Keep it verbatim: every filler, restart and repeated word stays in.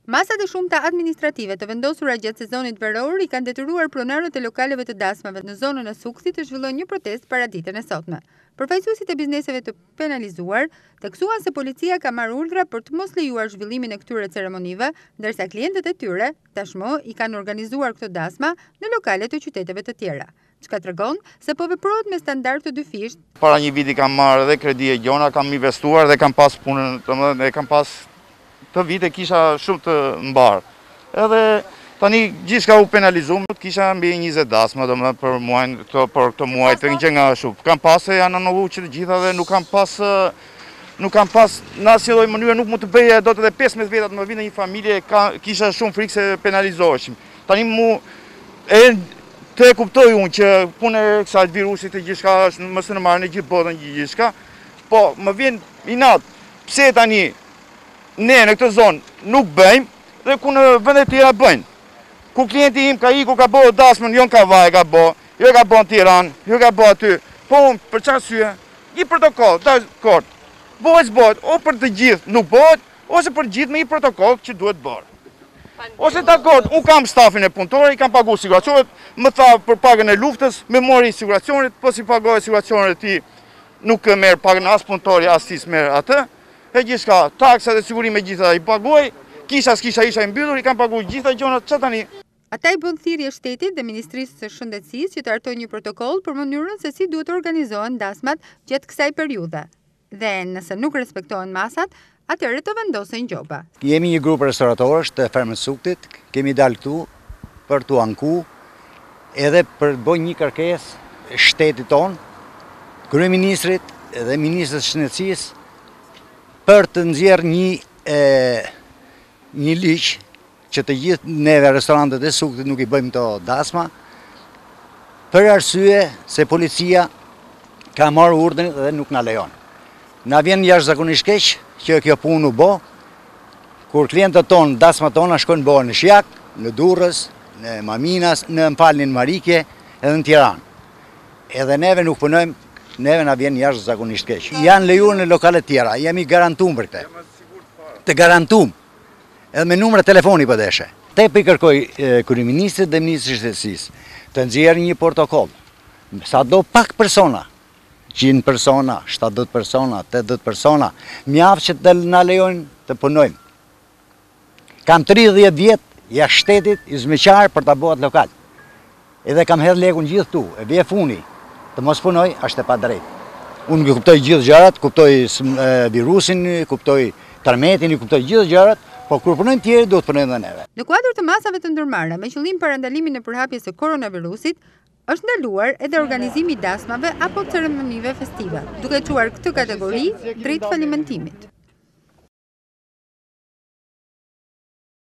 Masat e shumta administrative të vendosura gjatë sezonit veror i kanë detyruar pronarët e lokaleve të dasmave në zonën e Sukthit të zhvillojnë një protestë para ditën e sotme. Përfaqësuesit e bizneseve të penalizuar theksuan se policia ka marrë urdhra për të mos lejuar zhvillimin e këtyre ceremonive, ndërsa klientët e tyre tashmë i kanë organizuar këto dasma në lokale të qyteteve të tjera. Çka tregon se po veprohet me standarde të dyfisht. Para një viti kam marrë dhe kredi e gjona, kam investuar dhe kam pas punën, dhe kam pas të vite kisha shumë të mbarë. Edhe tani gjithçka u penalizuar, kisha mbi njëzet dasma domethënë për muajin këto për këtë muaj të gjë nga shumë. Kam pas se janë anulluar që të gjitha dhe nuk kam pas nuk kam pas në asnjë lloj mënyre nuk mund të bëja dot edhe pesëmbëdhjetë veta të më vinë një familje, ka, kisha shumë frikë se penalizoheshim. Tani mu e të kuptoj unë që punë e kësaj virusit e gjithçka është mos e marrë në gjithë botën gjithçka, po më vjen inat. Pse tani ne në këtë zonë nuk bëjmë dhe ku në vendet tjera bëjnë. Ku klienti im ka iku, ka bërë dasmën, jo në Kavaj ka bërë, jo ka bërë në Tiranë, jo ka bërë aty. Po unë për çfarë arsye? Një protokoll, dakord. Bëhet bëhet, o për të gjithë nuk bëhet, ose për gjithë me një protokoll që duhet bërë. Ose dakord, unë kam stafin e punëtorë, i kam paguar siguracionet, më tha për pagën e luftës, me mori siguracionet, po si pagohet siguracionet ti nuk merr pagën as punëtori, as ti merr atë. E gjithçka, taksat e sigurime gjitha i paguaj, kisha s'kisha isha i mbyllur, i kam paguar gjitha gjonat, çfarë tani? Ata i bën thirrje shtetit dhe Ministrisë së Shëndetësisë që të hartojnë një protokoll për mënyrën se si duhet të organizohen dasmat gjatë kësaj periudhe. Dhe nëse nuk respektohen masat, atëherë të vendosen gjoba. Jemi një grup restoratorësh të fermës Sukthit, kemi dalë këtu për t'u anku edhe për të bëjë një kërkesë shtetit tonë, kryeministrit dhe ministrit të Shëndetësisë për të nxjerrë një e, një ligj që të gjithë neve restorantet e Sukthit nuk i bëjmë këto dasma, për arsye se policia ka marrë urdhën dhe nuk na lejon. Na vjen jashtëzakonisht keq që kjo punë u bë, kur klientët tonë, dasmat tona shkojnë bëhen në Shjak, në Durrës, në Maminas, në Mpalnin Marike edhe në Tiranë. Edhe neve nuk punojmë. Neve na vjen jashtëzakonisht keq. Janë lejuar në lokale tjera, jemi garantuar për këtë. Të garantuar. Edhe me numra telefoni po deshe. Te po i kërkoj kryeministrit dhe ministrit të Shëndetësisë të nxjerrë një protokoll. Sado pak persona, qind persona, shtatëdhjetë persona, tetëdhjetë persona, mjaft që të na lejojnë të punojmë. Kam tridhjetë vjet jashtë shtetit, i zmeqar për ta bëhet lokal. Edhe kam hedhë lekun gjithë tu, e vje funi. Të mos punoj, është e pa drejtë. Unë kuptoj gjithë gjërat, kuptoj virusin, kuptoj tërmetin, kuptoj gjithë gjërat, po kur punojnë tjerë, do të punojnë dhe neve. Në kuadër të masave të ndërmarra, me qëllim parandalimin e përhapjes së koronavirusit, është ndaluar edhe organizimi i dasmave apo ceremonive festive, duke çuar këtë kategori drejt falimentimit.